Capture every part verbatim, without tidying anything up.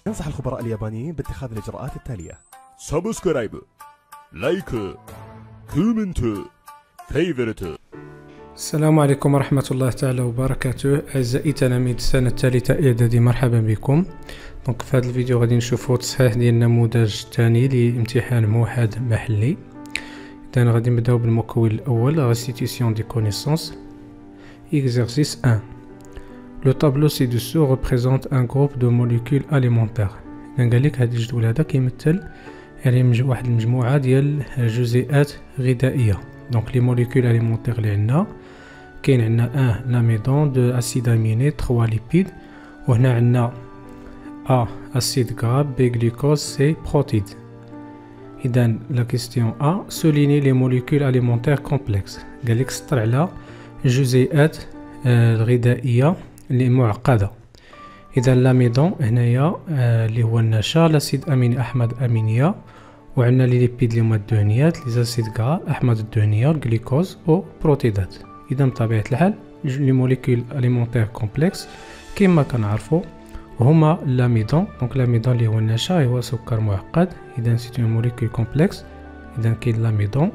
ينصح الخبراء اليابانيين باتخاذ الإجراءات التالية: سبسكرايب، لايك، كومنت، فيفرت. السلام عليكم ورحمة الله تعالى وبركاته. أعزائي تلاميذ السنة الثالثة إعدادي، مرحبا بكم. دونك في هذا الفيديو غادي نشوفوا تصحيح ديال النموذج الثاني لامتحان موحد محلي. إذا غادي نبداو بالمكون الأول، restitution des connaissances. Exercice un. Le tableau ci-dessous représente un groupe de molécules alimentaires. إذا قال لك هذا الجدول هذا كيمثل يعني واحد المجموعة ديال الجزيئات غذائية. دونك لي موليكول اليمونتير اللي عندنا كاين عندنا واحد لاميدون، دو اسيد اميني، ثلاثة ليبيد، وهنا عندنا ا اسيد غرا، بي غلوكوز، سي بروتيد. اذا لا كيستيون ا سوليني لي موليكول اليمونتير كومبلكس. قال لك سطر على الجزيئات الغذائيه اللي معقده. اذا لاميدون هنايا اللي هو النشا، لاسيد اميني احماض امينيه، وعندنا لي ليبيد اللي هما الدهنيات، لي زاسيد غرا، احماض الدهنيه، الجلوكوز و بروتيدات. اذا بطبيعه الحال لي موليكول اليمونتير كومبلكس كما كنعرفوا هما لاميدون. دونك لاميدون اللي هو النشا هو سكر معقد، اذا سيت اون موليكول كومبلكس. اذا كاين لاميدون،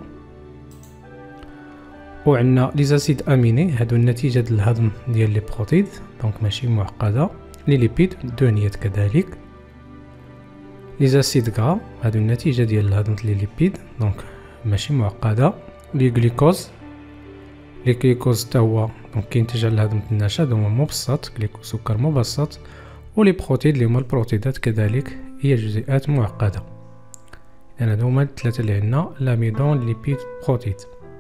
وعندنا لي زاسيد اميني، هادو النتيجه ديال الهضم ديال لي بروتيد، دونك ماشي معقده. لي ليبيد الدهنيات كذلك. لي زاسيد غرا هادو النتيجه ديال الهضم ديال لي ليبيد، دونك ماشي معقده. لي غلوكوز، لي غلوكوز حتى هو دونك كينتج على الهضم ديال النشا، هذا هو مبسط، غليكوز سكر مبسط. ولي بروتيد اللي هما البروتيدات كذلك هي جزيئات معقده. اذا هادو هما الثلاثه اللي عندنا، لاميدون، ليبيد، بروتيد.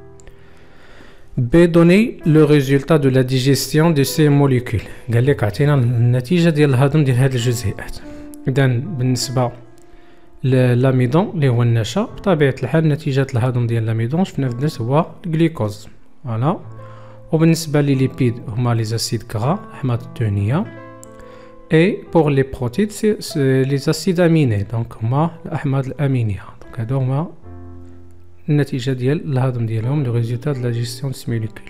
B donner le résultat de la digestion de ces molécules. قال لك عطينا النتيجه ديال الهضم ديال هاد الجزيئات. اذا بالنسبه للاميدون اللي هو النشا، بطبيعه الحال نتيجه الهضم ديال الاميدون شفنا في الدرس هو الجلوكوز، فوالا. وبالنسبه لي ليبيد هما لي زاسيد غرا، احماض الدهنيه. اي بور لي بروتيد سي لي زاسيد اميني، دونك هما الاحماض الامينيه. دونك هادو هما النتيجه ديال الهضم ديالهم، لو ريزولتا دو لا جيستيون دو سي موليكول.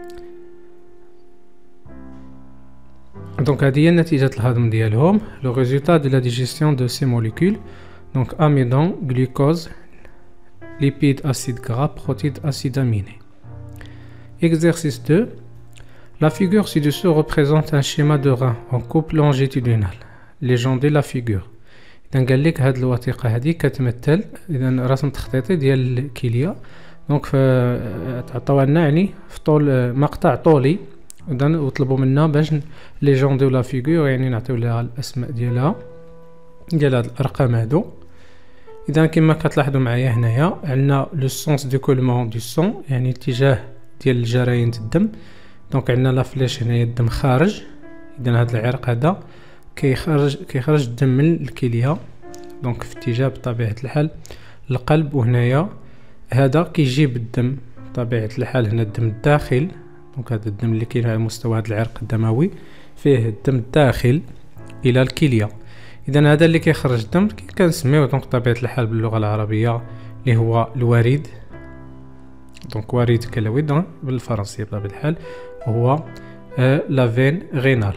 دونك هذه هي نتيجه الهضم ديالهم، لو ريزولتا دو لا ديجيستيون دو سي موليكول. دونك اميدون، غلوكوز، ليبيد، اسيد غرا، بروتيد، اسيد aminé. Exercice deux. La figure ci-dessous représente un schéma de rein en coupe longitudinale. Légender la figure. إذا قال لك هاد الوثيقة هذه كتمثل إذا رسم تخطيطي ديال الكلية. دونك تعطاو لنا يعني في طول مقطع طولي، إذا وطلبوا منا باش ليجونديو لا فيغور، يعني نعطيو لها الأسماء ديالها ديال هاد الأرقام هادو. إذا كما كتلاحظوا معايا هنايا عندنا لو سونس دو كولمون دو سون، يعني اتجاه ديال الجريان الدم. دونك عندنا لا فليش هنايا الدم خارج، إذا هاد العرق هذا كيخرج كيخرج الدم من الكليه، دونك في اتجاه بطبيعه الحال القلب. وهنايا هذا كيجيب الدم بطبيعه الحال، هنا الدم الداخل. دونك هذا الدم اللي كاين على مستوى هذا العرق الدموي فيه الدم الداخل الى الكليه. اذا هذا اللي كيخرج الدم كنسميوه دونك بطبيعه الحال باللغه العربيه اللي هو الوريد. دونك وريد كلوي، دونك بالفرنسيه بطبيعه الحال هو آه لا فين غينال.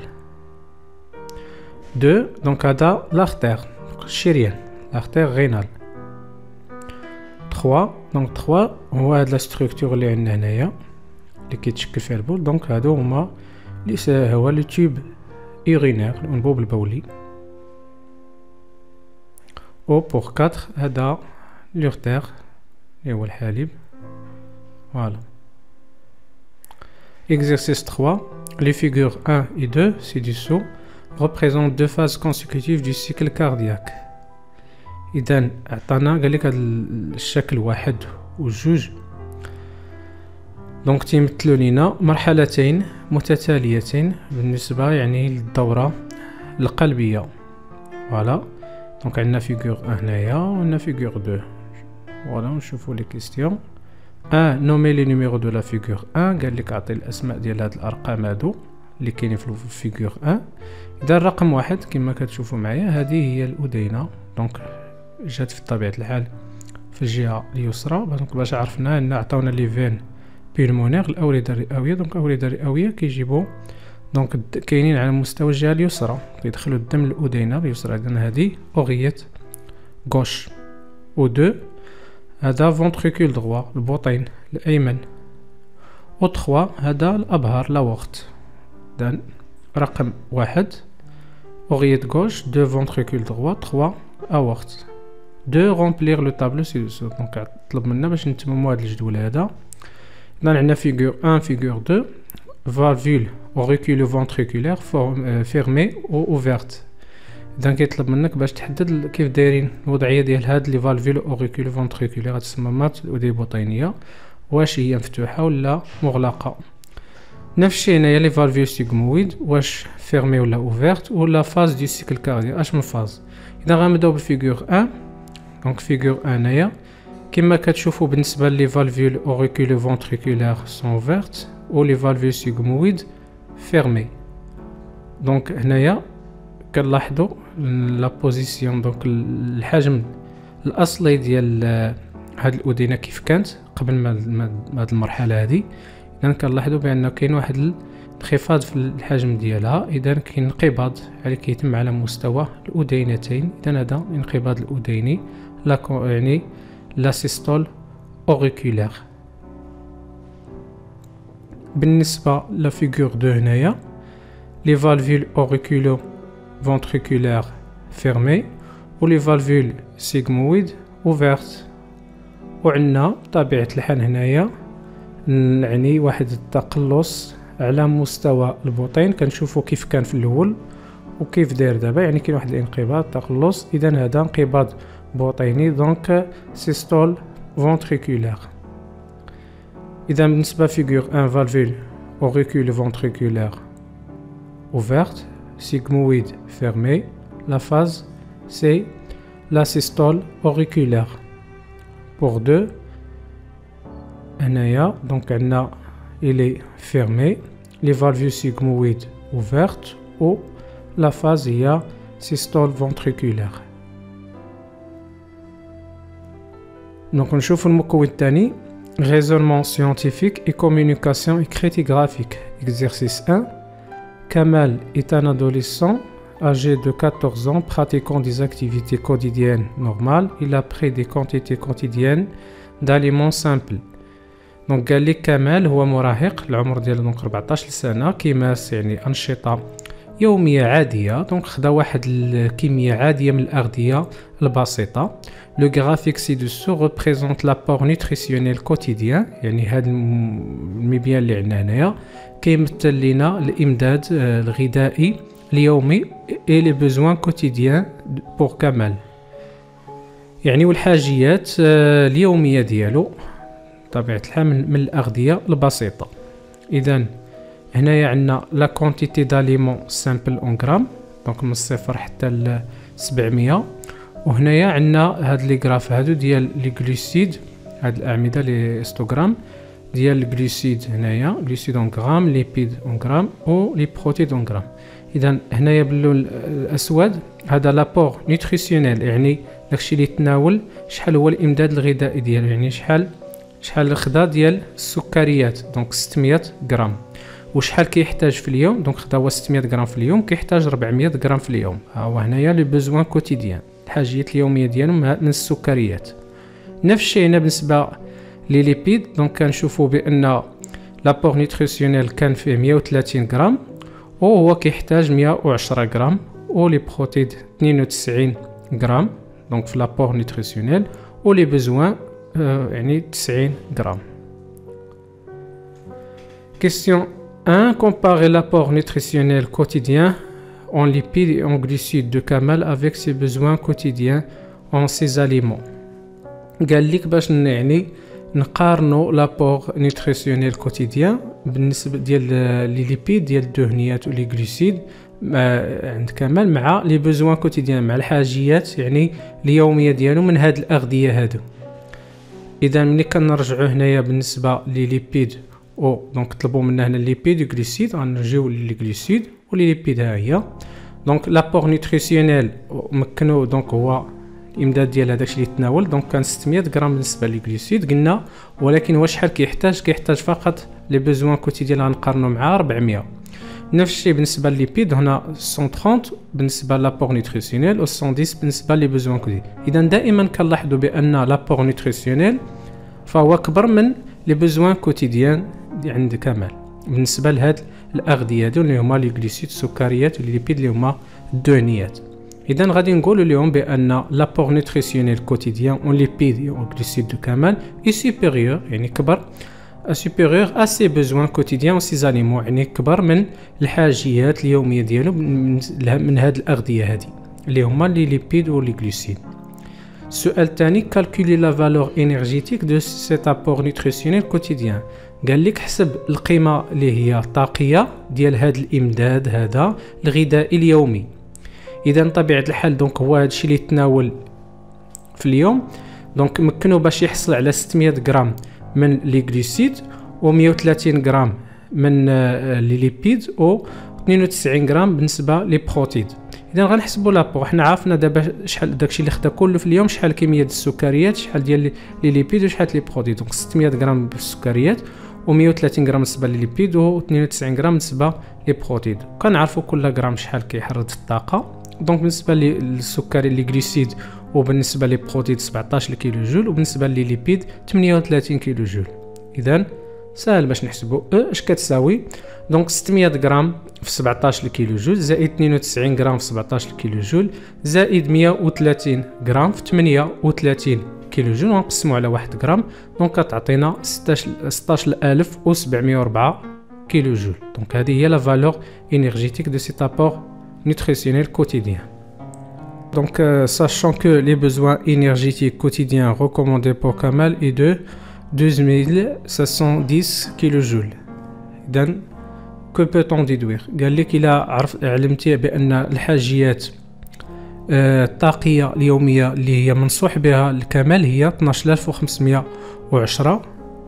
deux. Donc هذا l'artère الشريان، l'artère rénale. trois. Donc trois هو هاد لا ستركتور اللي عندنا هنايا اللي كيتشكل فيها البول. دونك هادو هما اللي هو لو تيوب urinaire، الانبوب البولي. او بور quatre هذا l'urtère اللي هو الحليب، فوالا. Exercice trois. Les figures un et deux ci-dessous représente deux phases consécutives du cycle cardiaque. إذا عطانا قال لك هذا الشكل واحد وجوج، دونك تيمثلوا لينا مرحلتين متتاليتين بالنسبة يعني للدورة القلبية، فوالا. دونك عندنا فيغور هنايا وعندنا فيغور دو، فوالا. نشوفوا لي كيستيون. ان نومي لي نيميرو دو لا فيغور ان، قال لك عطي الاسماء ديال هاد الارقام هادو اللي كاينين في الفيغور ان. إذا الرقم واحد كما كتشوفوا معايا هذه هي الأذينة، دونك جات في طبيعة الحال في الجهة اليسرى. دونك باش عرفنا أن عطاونا لي فين بيلمونير الأوردة الرئوية. دونك الأوردة الرئوية كيجيبوا دونك كاينين على مستوى الجهه اليسرى كيدخلوا الدم للأذينة اليسرى. اذا هذه اوغيت غوش و دو هذا فونتريكول دغوا البطين الايمن و تخوا هذا الابهار لا وقت. اذا رقم واحد اوغيت غوش دو فونتريكول دغوا تخوا اورت دو رومبلير لو طابلو سي دوسو. دونك طلب منا باش نتمموا هذا الجدول هذا. اذا عندنا فيغور واحد فيغور اثنين valvule auriculo-ventriculaire fermée ou ouverte. اذا كيطلب منك باش تحدد كيف دايرين الوضعيه ديال هاد لي فالفول اوريكولو فونتريكولير، هاد الصمامات الاذنيه البطينيه، واش هي مفتوحه ولا مغلقه. نفس الشيء هنايا لي فالفول سيغمويد واش فيرمي ولا اوفيرت، ولا فاز دو سيكل كاردياك اش من فاز. اذا غنبداو بالفيغور واحد. دونك فيغور واحد هنايا كما كتشوفوا بالنسبه لي فالفول اوريكولو فونتريكولير سون اوفيرت و لي فالفول سيغمويد فيرمي. دونك هنايا كنلاحظوا لا بوزيسيون، دونك الحجم الاصلي ديال هاد الاذينه كيف كانت قبل ما هاد المرحله هذه. اذا كنلاحظوا بان كاين واحد الانخفاض في الحجم ديالها، اذا كاين انقباض يعني كيتم على مستوى الاذينتين. اذا هذا انقباض الاذيني لا يعني لا سيستول اوريكولير. بالنسبه لفيغور اثنين هنايا لي فالفول اوريكولو ventriculaire fermé و لي فالفول سيغمويد اوفيرت. وعندنا طبيعة الحال هنايا يعني واحد التقلص على مستوى البطين، كنشوفوا كيف كان في الاول وكيف داير دابا، يعني كاين واحد الانقباض تقلص. اذا هذا انقباض بطيني دونك سيستول فونتريكولير. اذا بالنسبه فيغور واحد فالفول اوريكولو فونتريكولير اوفيرت sigmoïde fermé, la phase c'est la systole auriculaire. Pour deux, Anaya, donc Anna, il est fermé, les valvules sigmoïdes ouvertes ou la phase il y a systole ventriculaire. Donc on chauffe le mot الثاني raisonnement scientifique et communication écrite graphique. Exercice un. Kamal est un adolescent âgé de quatorze ans pratiquant des activités quotidiennes normales. Il a pris des quantités quotidiennes d'aliments simples. Donc قال لك كمال هو مراهق العمر ديالو دونك أربعطاش سنة، كيمارس يعني أنشطة يومية عادية. دونك خدا واحد الكمية عادية من الأغذية البسيطة. لو غرافيك سي دوسو ريبريزونت لابور نيوتريسيونيل كوتيديان، يعني هاد المبيان اللي عندنا هنايا كيمثل لنا الامداد الغذائي اليومي اي لي بوزوان كوتيديان بور كمال، يعني والحاجيات اليوميه ديالو طبيعه الحال من الاغذيه البسيطه. اذا هنايا عندنا لا كونتيتي داليمون سامبل اون غرام، دونك من الصفر حتى ل سبعمية. وهنايا عندنا هاد لي غراف هادو ديال لي غلوسيد، هاد الاعمده لي هيستوغرام ديال الجلوسيد. هنايا جلوسيد اون غرام، ليبيد اون غرام و لي بروتيد اون غرام. اذا هنايا باللون الاسود هذا لابور نيوتريسيونيل، يعني داكشي اللي يتناول شحال هو الامداد الغذائي ديالو، يعني شحال شحال خدا ديال السكريات، دونك ستمية غرام. وشحال كيحتاج في اليوم، دونك خدا هو ستمية غرام في اليوم، كيحتاج ربعمية غرام في اليوم. ها هو هنايا لي بوزوان كوتيديان، الحاجيات اليوميه ديالو من السكريات. نفس الشيء هنا بالنسبه لي ليبيد، دونك كنشوفوا بان لابور نيوتريسيونيل كان فيه مية وثلاثين غرام وهو كيحتاج مية وعشرة غرام، و لي بروتيد اثنين وتسعين غرام دونك في لابور نيوتريسيونيل، و لي بوزوان آه يعني تسعين غرام. Question un. Comparer l'apport nutritionnel quotidien en lipides et en glucides de Kamal avec ses besoins quotidiens en ces aliments. قال لك باش يعني نقارنوا لابور نيوتريسيونيل كوتيديان بالنسبه ديال لي ليبيد ديال الدهنيات ولي غلوسيد عند كمال مع لي بوزوان كوتيديان، مع الحاجيات يعني اليوميه ديالو من هاد الاغذيه هادو. اذا ملي كنرجعوا هنايا بالنسبه لي ليبيد او دونك طلبوا منا هنا ليبيد غلوسيد، غنرجيو لي غلوسيد ولي ليبيد ها هي. دونك لابور نيوتريسيونيل مكنو دونك هو الامداد ديال هذاك الشيء اللي تناول، دونك كان ستمية غرام بالنسبه للجلوسيد قلنا، ولكن واش شحال كيحتاج؟ كيحتاج فقط لي بوزوان كوتيديان غنقارنوا مع ربعمية. نفس الشيء بالنسبه للليبيد، هنا مية وثلاثين بالنسبه لابور نيوتريسيونيل و مية وعشرة بالنسبه لي بوزوان كوتيديان. اذا دائما كنلاحظوا بان لابور نيوتريسيونيل فهو اكبر من لي بوزوان كوتيديان عند كمال بالنسبه لهاد الاغذيه هادو اللي هما لي غليسيد السكريات والليبيد اللي هما الدهنيات. اذا غادي نقولوا اليوم بان لابور نيوتريسيونيل كوتيديان اون ليبيد و غليسيد دو كمال اي سوبيريور يعني كبر supérieur à ses besoins quotidiens و ses aliments، يعني كبر من الحاجيات اليوميه ديالو من هاد الاغذيه هادي اللي هما لي ليبيد و لي غلوسيد. السؤال الثاني calculer la valeur énergétique de cet apport nutritionnel quotidien. قال لك حسب القيمه اللي هي الطاقيه ديال هاد الامداد هذا الغذائي اليومي. اذا طبيعه الحال دونك هو هادشي اللي يتناول في اليوم، دونك مكنو باش يحصل على ستمية غرام من لي غليسيد و مية وثلاثين غرام من لي ليبيد و اثنين وتسعين غرام بالنسبه لي بروتيد. اذا غنحسبوا لابور، حنا عرفنا دابا شحال داكشي اللي خدا كله في اليوم، شحال كميه ديال السكريات، شحال ديال لي ليبيد وشحال لي بروتيد. دونك ستمية غرام بالسكريات و مية وثلاثين غرام بالنسبه لي ليبيد و اثنين وتسعين غرام بالنسبه لي بروتيد. كنعرفوا كل غرام شحال كيحرض الطاقه. دونك بالنسبه للسكري لي غليسيد وبالنسبه لي بروتيد سبعطاش كيلو جول وبالنسبه لي ليبيد ثمانية وثلاثين كيلو جول. اذا سهل باش نحسبوا اش كتساوي. دونك ستمية غرام في سبعطاش كيلو جول زائد اثنين وتسعين غرام في سبعطاش كيلو جول زائد مية وثلاثين غرام في ثمانية وثلاثين كيلو جول ونقسموا على واحد غرام، دونك كتعطينا ستاش ألف وسبعمية وأربعة كيلو جول. دونك هذه هي لا فالور énergétique de cet apport nutritionnel quotidien. Donc, euh, sachant que les besoins énergétiques quotidiens recommandés pour Kamal est de douze mille sept cent dix kilojoules. Donc, que peut-on déduire? قال لك إلا عرف علمتي بأن الحاجيات الطاقية اليومية اللي هي منصوح بها الكمال هي اثناش ألف وخمسمية وعشرة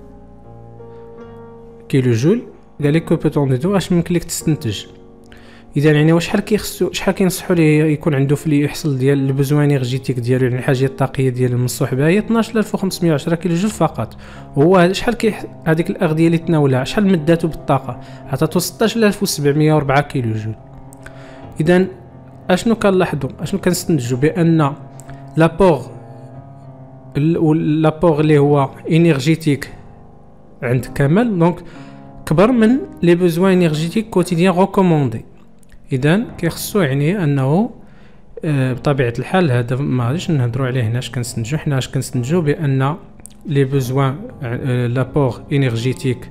كيلو جول. قال لك que peut-on déduire؟ اش ممكن لك تستنتج؟ اذا يعني واش شحال كيخصو شحال كينصحوا ليه يكون عنده في اللي يحصل ديال البوزوان انرجيتيك ديالو، يعني الحاجه الطاقيه ديال المنصوح بها هي اثناش ألف وخمسمية وعشرة كيلو جول فقط. هو شحال كي هذيك الاغذيه اللي تناولها شحال مداتو بالطاقه؟ عطاتو ستاش ألف وسبعمية وأربعة كيلو جول. اذا اشنو كنلاحظوا اشنو كنستنتجوا بان لابور لابور اللي هو انرجيتيك عند كمال دونك كبر من لي بوزوان انرجيتيك كوتيديان ريكوموندي. اذا كيخصو يعني انه آه بطبيعه الحال هذا ما غاديش نهضروا عليه هنا. اش كنستنتجوا حنا؟ اش كنستنتجوا بان لي بوزوان آه لابور انرجيتيك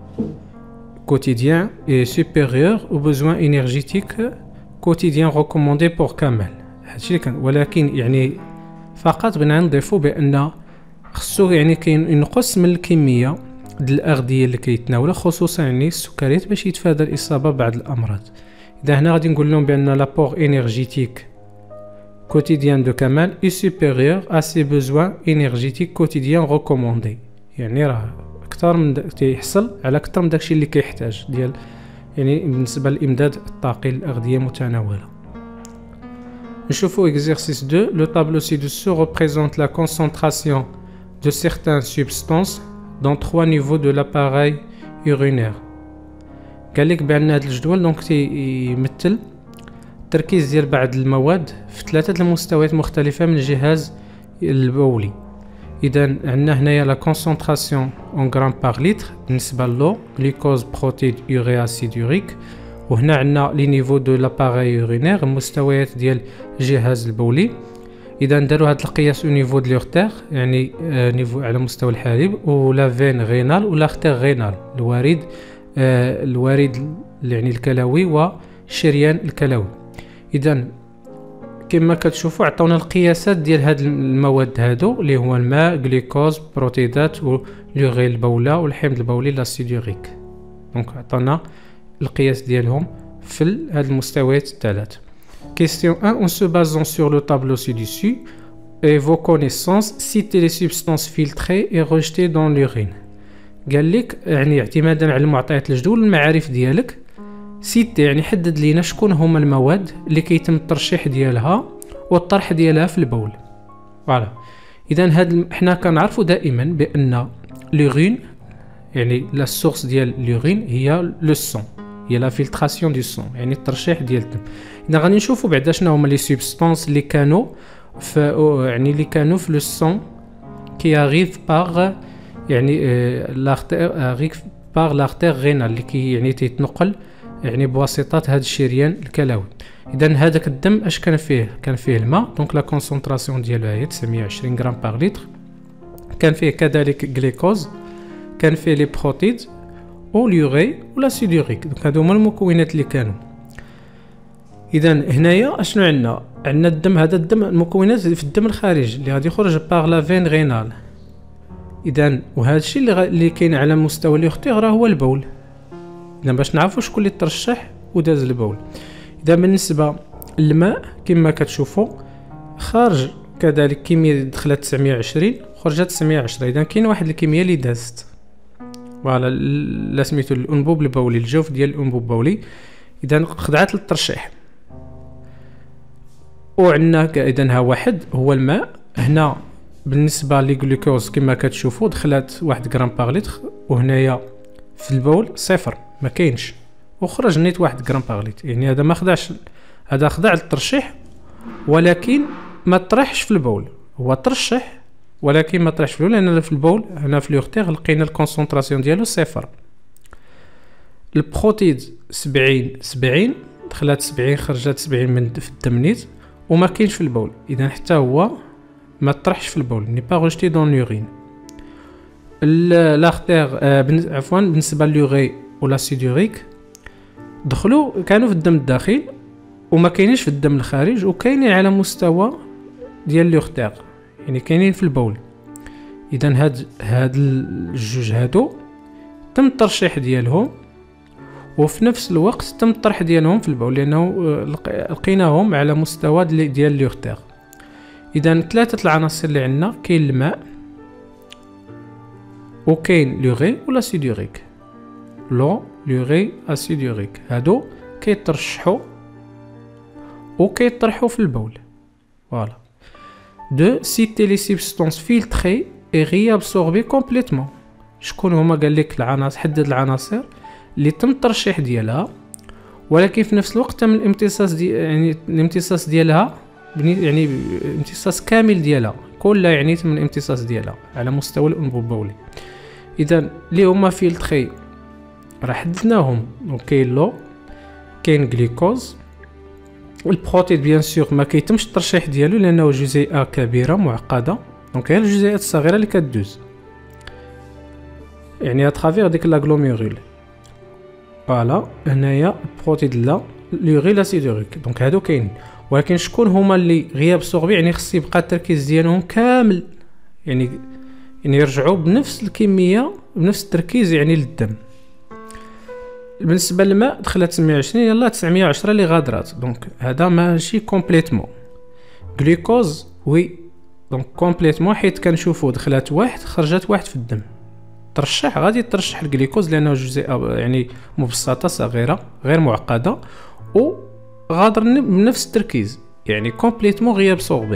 كوتيديان اي سوبيريور او بوزوان انرجيتيك كوتيديان ريكوموندي بور كمال. هادشي اللي كان، ولكن يعني فقط بغينا نضيفوا بان خصو يعني كاين ينقص من الكميه ديال الاغذيه اللي كيتناولها، خصوصا يعني السكريات باش يتفادى الاصابه بعض الامراض. إذا هنا غادي نقول لهم بأن لابور énergétique quotidien de Kamal est supérieur à ses besoins énergétiques quotidiens recommandés. يعني راه أكثر من تيحصل على أكثر من داكشي اللي كيحتاج ديال يعني بالنسبة للإمداد الطاقي للأغذية المتناولة. نشوفوا exercice deux. Le tableau ci-dessous représente la concentration de certaines substances dans trois niveaux de l'appareil urinaire. قال لك بان هذا الجدول دونك تيمثل التركيز ديال بعض المواد في ثلاثه المستويات مختلفه من الجهاز البولي. اذا عندنا هنايا لا كونسونطراسيون اون غرام بار لتر بالنسبه للو غلوكوز بروتيد يوريا اسيد يوريك، وهنا عندنا لي نيفو دو لاباري يورينير المستويات ديال الجهاز البولي. اذا داروا هذا القياس او نيفو دو لورتير يعني آه نيفو على مستوى الحليب، ولا فين غينال ولا ارتير غينال الوريد آه الوريد يعني الكلوي والشريان الكلوي. اذا كما كتشوفوا عطاونا القياسات ديال هاد المواد هادو اللي هو الماء غلوكوز بروتيدات ولوغي البوله والحمض البولي لاسيد يوريك. دونك عطانا القياس ديالهم في هاد المستويات الثلاث. Question un. En se basant sur le tableau ci-dessus et vos connaissances, citez les substances filtrées et rejetées dans l'urine. قال لك يعني اعتمادا على المعطيات الجدول المعارف ديالك سيتي يعني حدد لينا شكون هما المواد اللي كيتم الترشيح ديالها والطرح ديالها في البول. فوالا. اذا هاد حنا كنعرفوا دائما بان لورين يعني لا سورس ديال لورين هي لو سون هي لا فلتراسيون دو سون، يعني الترشيح ديال الدم. اذا غادي نشوفوا بعدا شنو هما لي سوبستانس اللي كانوا في يعني اللي كانوا في لو سون كي اريف باغ يعني لارتير اريف باغ لارتير غينال اللي كي يعني تيتنقل يعني بواسطه هذا الشريان الكلوي. اذا هذاك الدم اش كان فيه؟ كان فيه الماء، دونك لا كونسونطراسيون ديالو هي تسعمية وعشرين غرام باغ لتر. كان فيه كذلك غليكوز، كان فيه لي بروتيد او اليوري ولا سيدوريك، دونك هادو هما المكونات اللي كانوا. اذا هنايا اشنو عندنا؟ عندنا الدم، هذا الدم المكونات في الدم الخارجي اللي غادي يخرج باغ لا فين غينال. اذا وهذا الشيء اللي, غ... اللي كاين على مستوى اليورتيغ راه هو البول. اذا باش نعرفوا شكون اللي ترشح وداز البول. اذا بالنسبه للماء كما كتشوفوا خارج كذلك كميه دخلت تسعمية وعشرين خرجت تسعمية وعشرة، اذا كاين واحد الكميه اللي دازت فوالا لا سميتو الانبوب البولي، الجوف ديال الانبوب البولي، اذا خضعت للترشيح. وعندنا اذا ها واحد هو الماء. هنا بالنسبه للجلوكوز كما كتشوفوا دخلت واحد غرام باغ لتر، وهنايا في البول صفر ما كاينش، وخرج نيت واحد غرام باغ لتر، يعني هذا ما خدعش، هذا خضع للترشيح ولكن ما طرحش في البول. هو ترشح ولكن ما طرحش في البول، لان في البول هنا في اليورتيغ لقينا الكونسونطراسيون ديالو صفر. البروتيد سبعين سبعين دخلت سبعين خرجت سبعين من في الدم نيت، وما كاينش في البول، اذا حتى هو ما طرحش في البول، ني با روجتي دون لورين. الارتير آه عفوا بالنسبه لليوري ولا سيدوريك دخلوا كانوا في الدم الداخل وما كاينينش في الدم الخارج، وكاينين على مستوى ديال اليورتيغ يعني كاينين في البول. اذا هاد هاد الجوج هادو تم الترشيح ديالهم، وفي نفس الوقت تم الطرح ديالهم في البول، لانه لقيناهم على مستوى ديال اليورتيغ. اذا ثلاثه العناصر اللي عندنا كاين الماء وكاين لوري ولا سيدوريك، لو لوري اسيدوريك، هادو كيترشحوا وكيطرحوا في البول. فوالا دو سيتي لي سبستانس فيلتري اي ريابسوربي كومبليتمون. شكون هما؟ قال لك العناصر، حدد العناصر اللي تم الترشيح ديالها ولكن في نفس الوقت تم الامتصاص دي يعني الامتصاص ديالها يعني امتصاص كامل ديالها كلها، يعني تم الامتصاص ديالها على مستوى الانبوب البولي. اذا اللي هما فيلتري راه حددناهم، كاين لو كاين غليكوز. والبروتيد بيان سور ما كيتمش الترشيح ديالو لانه جزيئه كبيره معقده، دونك هي الجزيئات الصغيره اللي كدوز يعني اترافير ديك لاغلوميرول. فوالا هنايا البروتيد لا لوري لا سيدوريك، دونك هادو كاين، ولكن شكون هما اللي غياب سوربي يعني خص يبقى التركيز ديالهم كامل، يعني يعني يرجعوا بنفس الكميه بنفس التركيز يعني للدم. بالنسبه للماء دخلت تسعمية وعشرين يلا تسعمية وعشرة اللي غادرات، دونك هذا ماشي كومبليتمون. غلوكوز وي دونك كومبليتمون، حيت كنشوفوا دخلت واحد خرجت واحد في الدم. ترشح غادي ترشح الغليكوز لانه جزيئه يعني مبسطه صغيره غير معقده وغادر بنفس التركيز يعني كومبليتمون غياب سوربي.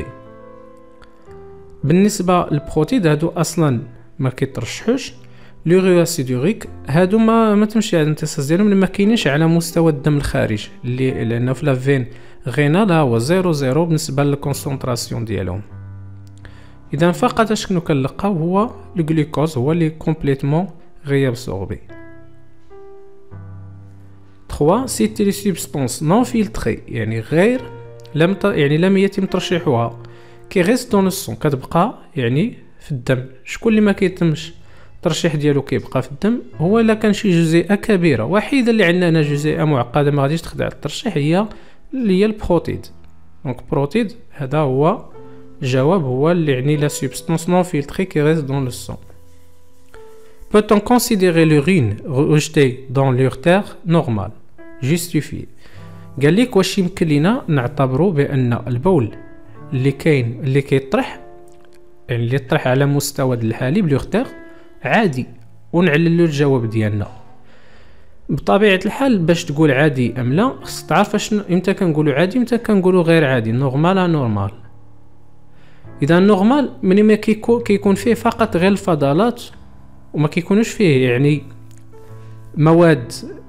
بالنسبه للبروتيد هادو اصلا ما كيترشحوش. لوري اسيدوريك هادو ما ما تمشي على الامتصاص ديالهم لما كاينينش على مستوى الدم الخارجي، اللي لانه في لافين غينال هو زيرو زيرو بالنسبه للكونسونطراسيون ديالهم. اذا فقط شنو كنلقاو هو الجلوكوز هو اللي كومبليتمون غياب سوربي. ثلاثة سيتي لي سوبستانس نون فيلتري يعني غير لم ت... يعني لم يتم ترشيحها كي ريست دون السون كتبقى يعني في الدم. شكون اللي ما كيتمش الترشيح ديالو كيبقى في الدم؟ هو الا كان شي جزيئه كبيره وحيده اللي عندنا هنا جزيئه معقده ما غاديش تخضع للترشيح، هي اللي هي البروتيد. دونك بروتيد هذا هو الجواب، هو اللي يعني لا سبستانس نون فيلتري كي ريست دون لو سون. Peut-on considérer l'urine rejetée dans l'urtère normal justifié؟ قال لك واش يمكن لينا نعتبروا بان البول اللي كاين اللي كيطرح يعني اللي يطرح على مستوى الحالي باليورتير عادي، ونعلل له الجواب ديالنا. بطبيعه الحال باش تقول عادي ام لا خص تعرف شنو امتى كنقولوا عادي امتى كنقولوا غير عادي، نورمال نورمال. اذا نورمال ملي ما كيكون كيكون فيه فقط غير الفضلات وما كيكونوش فيه يعني مواد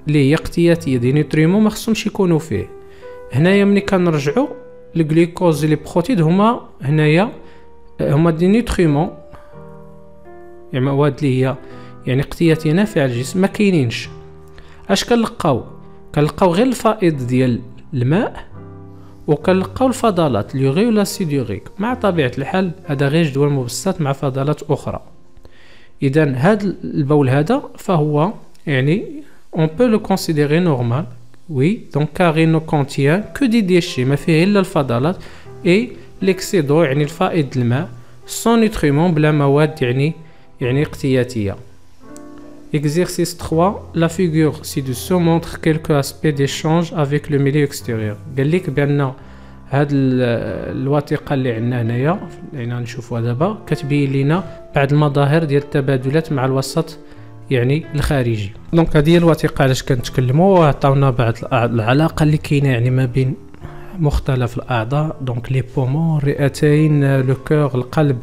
اللي هي اقتياتيه دي نوتريمون ما خصهمش يكونوا فيه. هنايا ملي كنرجعوا الجلوكوز لي بروتيد هما هنايا هما دي نوتريمون يعني مواد اللي هي يعني اقتياتيه نافعه للجسم ما كاينينش. اش كنلقاو؟ كنلقاو غير الفائض ديال الماء وكنلقاو الفضلات اليوري ولا سيديوريك. مع طبيعه الحال هذا غير جدول مبسط مع فضلات اخرى. اذا هذا البول هذا فهو يعني on peut le considérer normal. oui donc car il ne contient que des déchets ما فيه الا الفضلات et l'excédent يعني الفائض الماء sans nutriments بلا مواد يعني يعني اقتياتيه. Exercice trois. La figure ci-dessous montre quelques aspects d'échange avec le milieu extérieur. قال لك بان هاد الوثيقه اللي عندنا هنايا يعني نشوفوها دابا كتبين لنا بعض المظاهر ديال التبادلات مع الوسط يعني الخارجي. دونك هذه هي الوثيقه علاش كنتكلموا وعطاونا بعض العلاقه اللي كاينه يعني ما بين مختلف الاعضاء. دونك لي بومون، الرئتين، لو كور، القلب،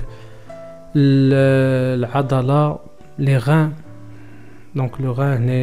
العضله، لي غان. دونك لو غان هنا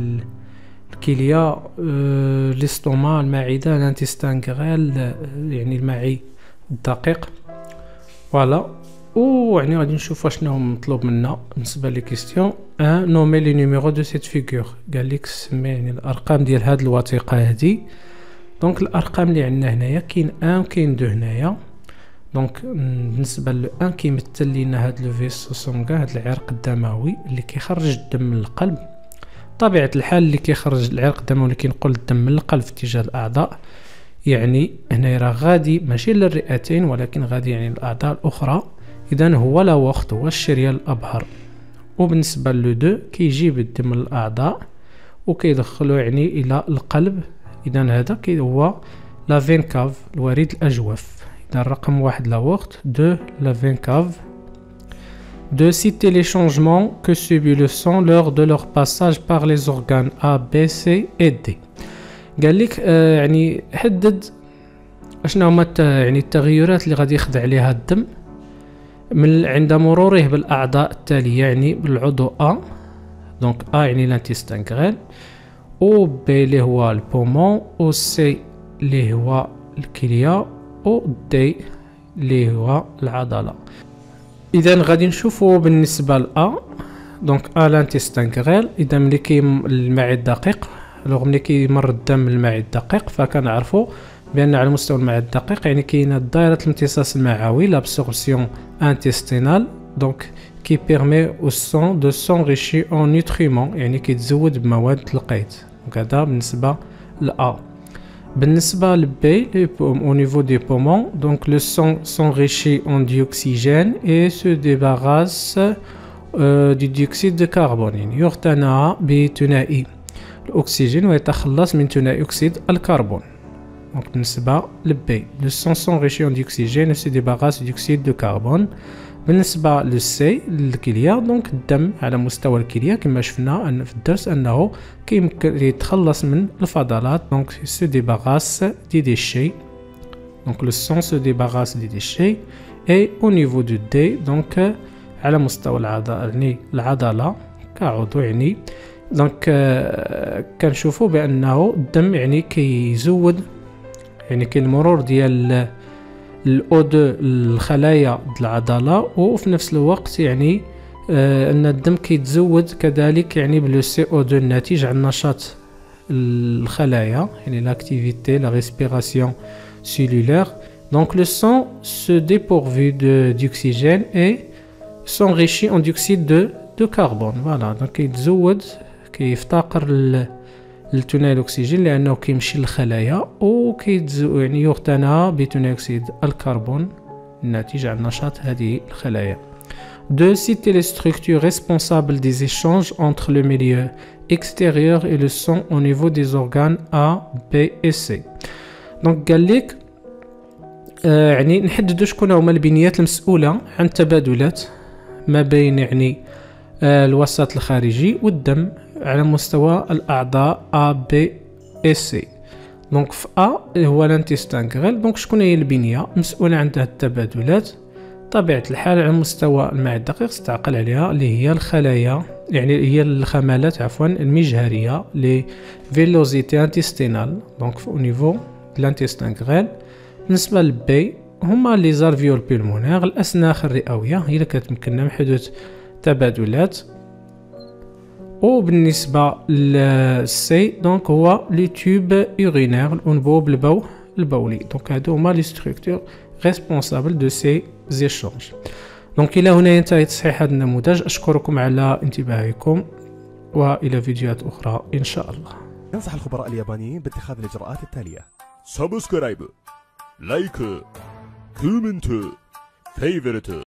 الكليه، ليستوما، المعده، الانتستان غريل يعني المعي الدقيق. فوالا ويعني غادي نشوفوا شنو مطلوب منا بالنسبه لي كيستيون. ان نومي لي نيميرو دو سيت فيغور. قال لك سمي يعني الارقام ديال هاد الوثيقه هادي. دونك الارقام اللي عندنا هنايا كاين واحد وكاين اثنين هنايا. دونك بالنسبه ل واحد كيمثل لينا هاد لو فيسو سونغا، هاد العرق الدموي اللي كيخرج الدم من القلب. طبيعه الحال اللي كيخرج العرق الدموي اللي كينقل الدم من القلب في اتجاه الاعضاء يعني هنا راه غادي ماشي للرئتين ولكن غادي يعني الاعضاء الاخرى. اذا هو لا وقت هو الشريان الابهر. وبالنسبه لو دو كيجيب الدم من الاعضاء وكيدخلو يعني الى القلب. اذا هذا كي هو لا فين كاف الوريد الاجوف. اذا الرقم واحد لا وقت، دو لا فين كاف. de citer les changements que subit le sang lors de leur passage par les organes A, B, C et D. قال لك آه يعني حدد اشنا هما يعني التغيرات اللي غادي يخضع عليها الدم من عند مروره بالاعضاء التاليه يعني بالعضو A. دونك A يعني لانتستان غريل، و B اللي هو البومون، و C اللي هو الكليه، و D اللي هو العضله. اذا غادي نشوفوا بالنسبه ل A. دونك A لانتستان غريل. اذا ملي كي المعي الدقيق لو ملي كيمر الدم من المعي الدقيق فكنعرفوا بان على مستوى المعي الدقيق يعني كاينه دائره الامتصاص المعوي لابسوربسيون انتستينال. دونك كي بيرمي او سون دو سونريشي اون نوتريمون يعني كيتزود بمواد القيت. دونك هذا بالنسبه ل A. بالنسبه ل B au niveau des poumons, donc le sang s'enrichit en dioxygène et se débarrasse euh, du dioxyde de carbone. يعني يغتنى بثنائي الأكسجين ويتخلص من ثنائي أكسيد الكربون. Donc بالنسبة ل B, le sang s'enrichit en dioxygène et se débarrasse du dioxyde de carbone. بالنسبة ل C الكلية، دونك الدم على مستوى الكلية كما شفنا أن في الدرس أنه كيمكن يتخلص من الفضلات. دونك se débarrasse des déchets. Donc le sang se débarrasse des déchets. Et au niveau du D, donc على مستوى العضلة يعني العضلة كعضو يعني دونك كنشوفوا بأنه الدم يعني كيزود يعني كاين المرور ديال الاو دو الخلايا ديال العضله، وفي نفس الوقت يعني آه ان الدم كيتزود كذلك يعني بلو سي او دو الناتج عن نشاط الخلايا يعني لاكتيفيتي لا ريسبيراسيون سيلولير. دونك لو سون سو ديبورفي دو ديوكسيجين اي سونريشي اون ديوكسيد دو دو كربون. فوالا دونك كيتزود كيفتقر لثنائي الاكسجين لانه كيمشي للخلايا وكيتزو يعني يغتنى بثنائي اكسيد الكربون الناتج عن نشاط هذه الخلايا. De citer les structures responsables des échanges entre le milieu extérieur et le sang au niveau des organes A, B et C. Donc قال لك آه يعني نحددوا شكون هما البنيات المسؤولة عن التبادلات ما بين يعني آه الوسط الخارجي والدم على مستوى الأعضاء A, B et C. دونك في A هو الانتستان غريل. دونك شكون هي البنية مسؤولة عن هذه التبادلات؟ طبيعة الحال على مستوى المعدة الدقيق استعقل عليها اللي هي الخلايا يعني هي الخمالات عفوا المجهريه لي فيلوزيتي انتستينال دونك au niveau de l'intestin grêle. بالنسبه للبي هما لي زارفيول بولمونير الاسناخ الرئويه هي اللي كتمكننا من حدوث تبادلات. وبالنسبه للسي دونك هو لي تيوب اورينير الانبوب البول البولي. دونك هادو هما لي ستركتور ريسبونسابل دو سي زيشونج. دونك الى هنا ينتهي تصحيح هذا النموذج. اشكركم على انتباهكم والى فيديوهات اخرى ان شاء الله. ينصح الخبراء اليابانيين باتخاذ الاجراءات التالية: سبسكرايب، لايك، كومنت، فيفورت